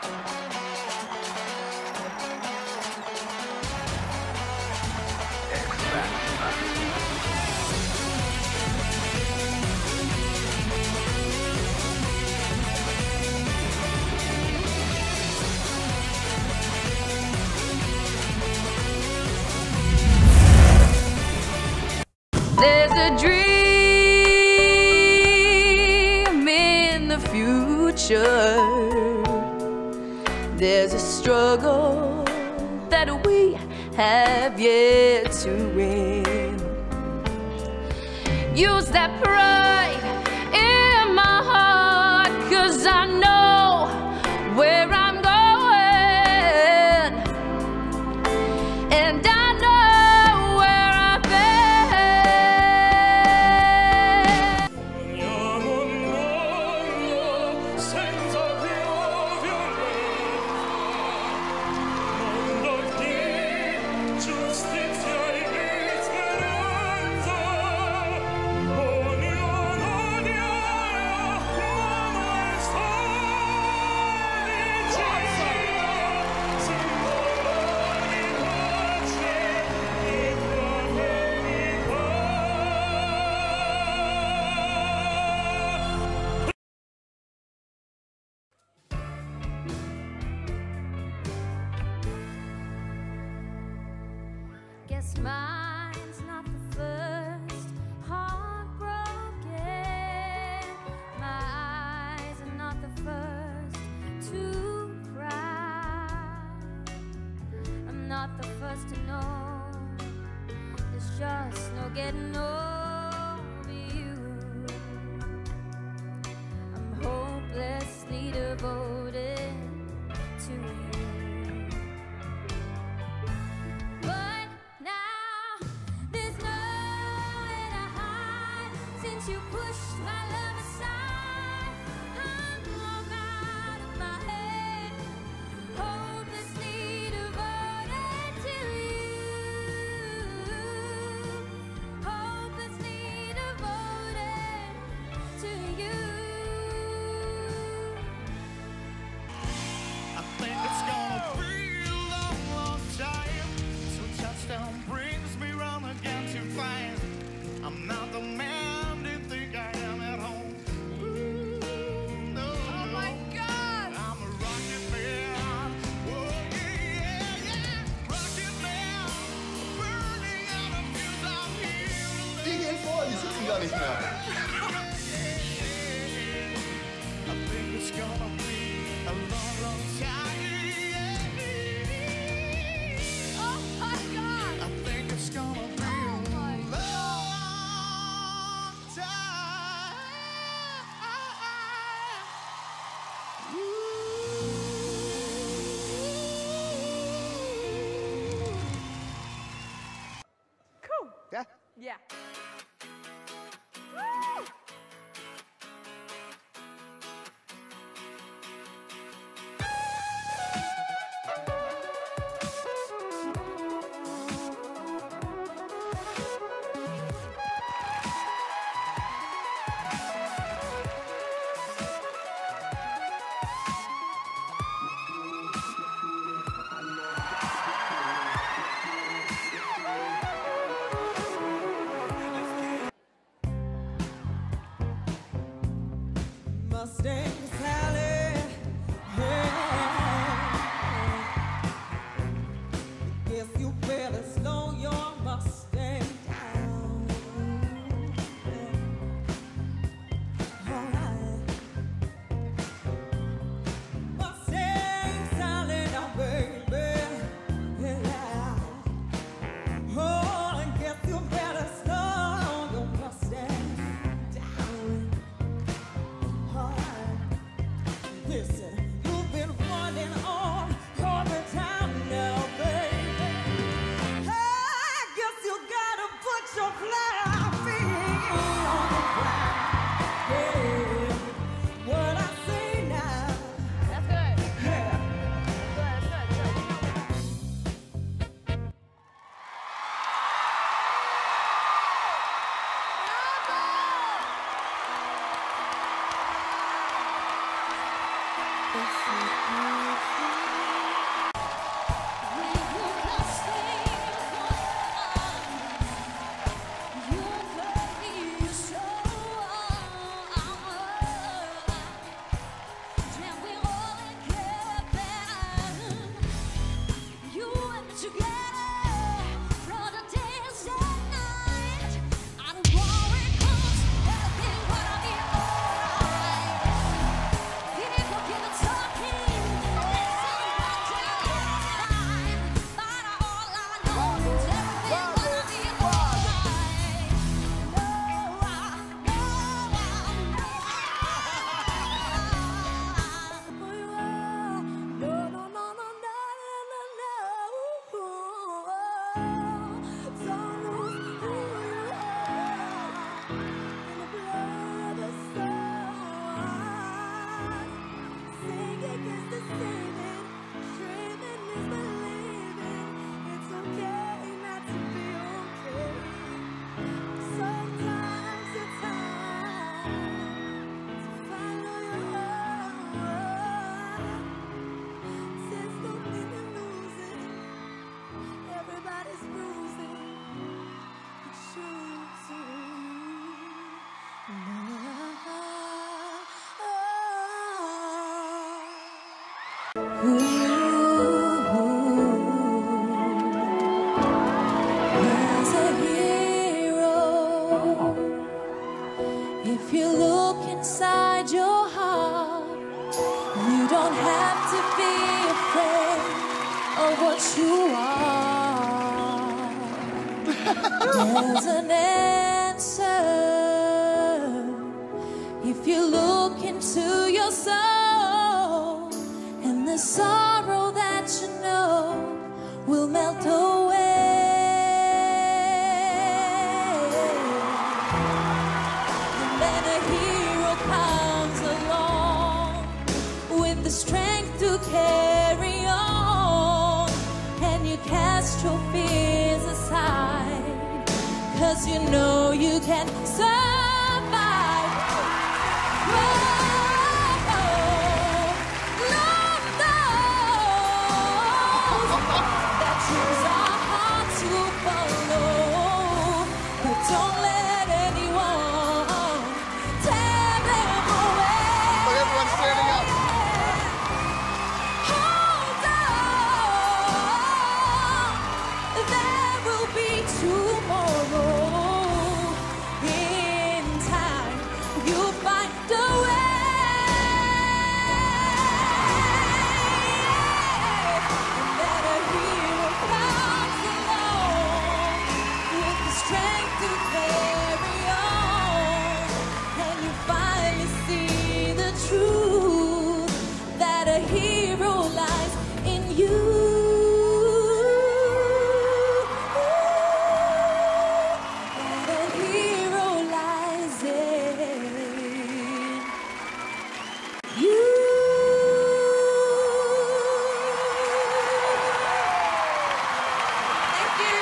There's a dream in the future. There's a struggle that we have yet to win. Use that pride in my heart, 'cause I know where I'm going, and I know where I've been. Senza più giustizia e speranza, ognuno Guess mine's not the first heartbroken. My eyes are not the first to cry. I'm not the first to know. There's just no getting over you. I'm hopelessly devoted to you. You pushed my love aside. I'm all out of my head, hopelessly devoted to you. Hopelessly devoted to you. I think it's gonna be a long, long time. So touchdown brings me round again to find I'm not the man. Gar nicht mehr. I think it's gonna be a long, long time. Oh my God! I think it's gonna be a long time. Cool. Yeah? Yeah. Mustang Sally, hey. Guess you better slow your Mustang down. All right. Mustang Sally, now baby, yeah. Oh, I guess you better slow your Mustang down. Listen, you've been running on all the time now, baby. I guess you gotta put your flat feet on the ground. Yeah, what I say now. That's good. Yeah. Good. If you what you are. There's an answer if you look into your soul, and the sorrow that you know will melt away. And then a hero comes along with the strength to carry on, and you cast your fears aside, 'cause you know you can survive. Don't let anyone tear them away. Look, everyone's standing up. Hold on, there will be tomorrow. In time, you'll find a way. And then a hero comes along with the strength to carry on, and you finally see the truth that a hero lies in you. That a hero lies in you. Thank you.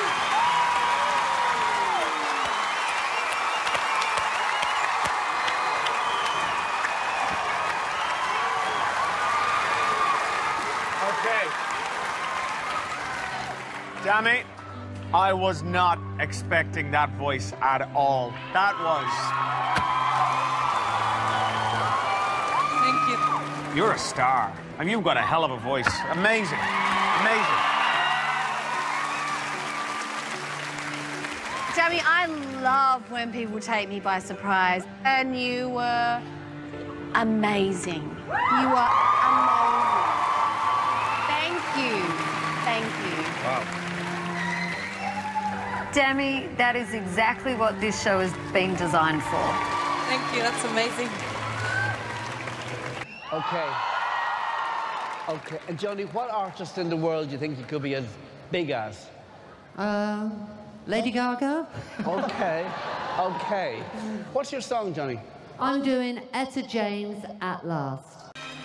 Okay. Damn it. I was not expecting that voice at all. That was... Thank you. You're a star. And you've got a hell of a voice. Amazing. Amazing. Jamie, I love when people take me by surprise. And you were amazing. You were amazing. Thank you. Thank you. Wow. Demi, that is exactly what this show has been designed for. Thank you, that's amazing. Okay. Okay. And Johnny, what artist in the world do you think you could be as big as? Lady Gaga. Okay. Okay. What's your song, Johnny? I'm doing Etta James at Last.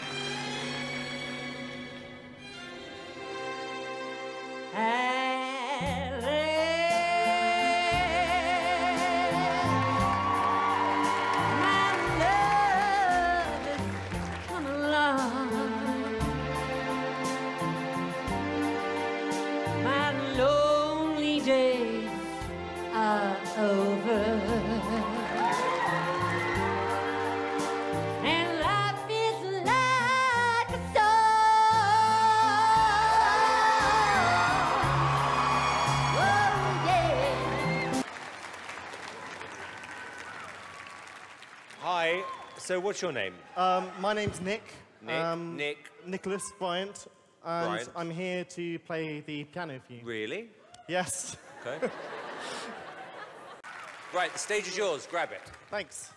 My lonely days are over, and life is like a song. Oh, yeah. Hi. So, what's your name? My name's Nick. Nick. Nicholas Bryant. And Bryant. I'm here to play the piano for you. Really? Yes. Okay. Right, the stage is yours. Grab it. Thanks.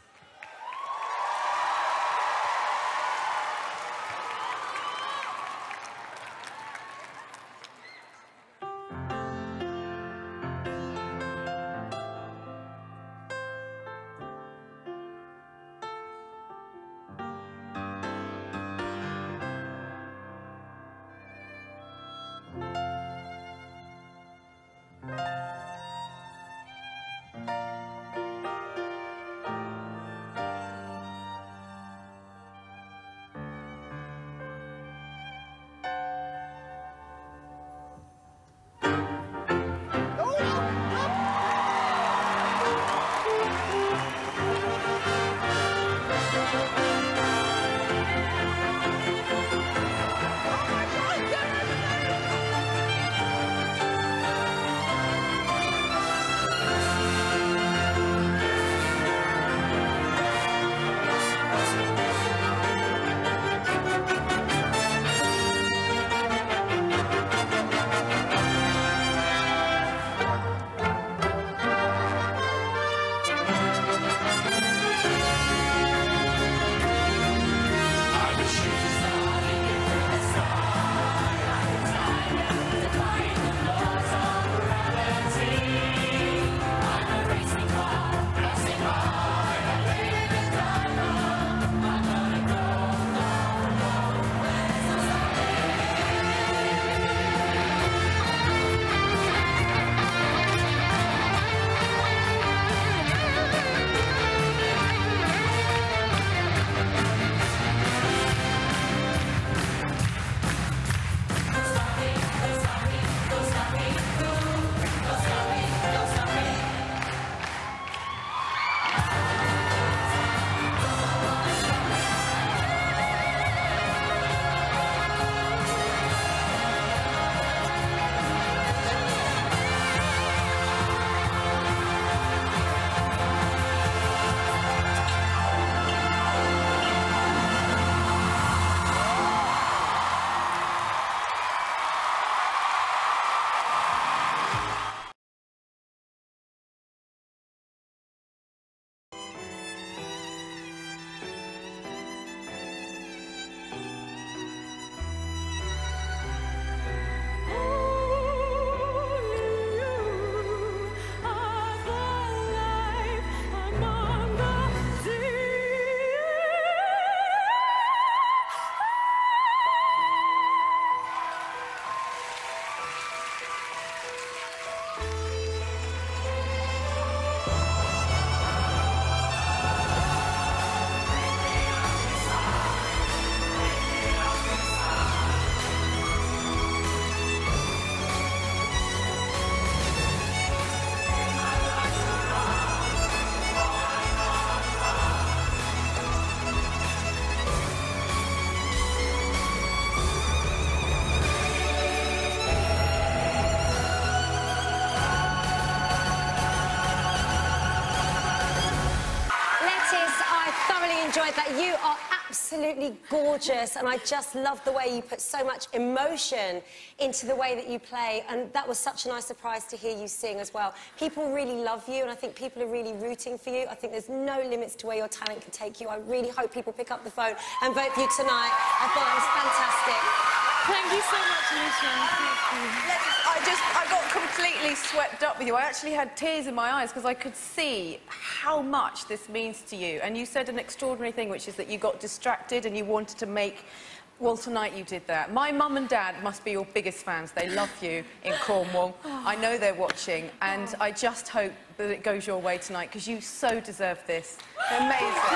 absolutely gorgeous, and I just love the way you put so much emotion into the way that you play, and that was such a nice surprise to hear you sing as well. People really love you, and I think people are really rooting for you. I think there's no limits to where your talent can take you. I really hope people pick up the phone and vote for you tonight. I thought that was fantastic. Thank you so much, Alicia. Thank you. I got completely swept up with you. I actually had tears in my eyes because I could see how much this means to you. And you said an extraordinary thing, which is that you got distracted and you wanted to make... Well, tonight you did that. My mum and dad must be your biggest fans. They love you in Cornwall. I know they're watching, and I just hope that it goes your way tonight, because you so deserve this. Amazing.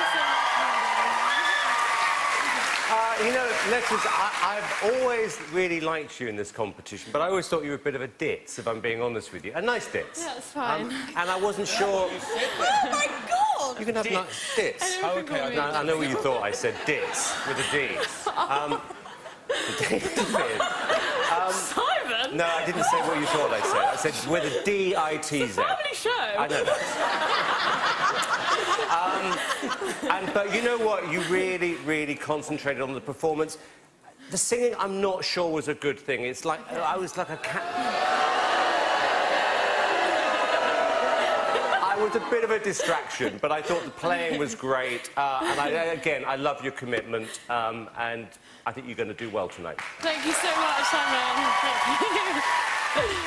You know, Letters, I've always really liked you in this competition, but I always thought you were a bit of a ditz, if I'm being honest with you. A nice ditz. Yeah, it's fine. And I wasn't sure... Oh, my God! You can have nice ditz. Oh, OK. I know what you thought I said, ditz, with a D. David. Simon? No, I didn't say what you thought I said. I said with a D-I-T-Z. It's a family show. I know that. But you know what? You really, really concentrated on the performance. The singing, I'm not sure was a good thing. It's like... I was like a cat... I was a bit of a distraction, but I thought the playing was great. Again, I love your commitment, and I think you're going to do well tonight. Thank you so much, Simon. Thank you.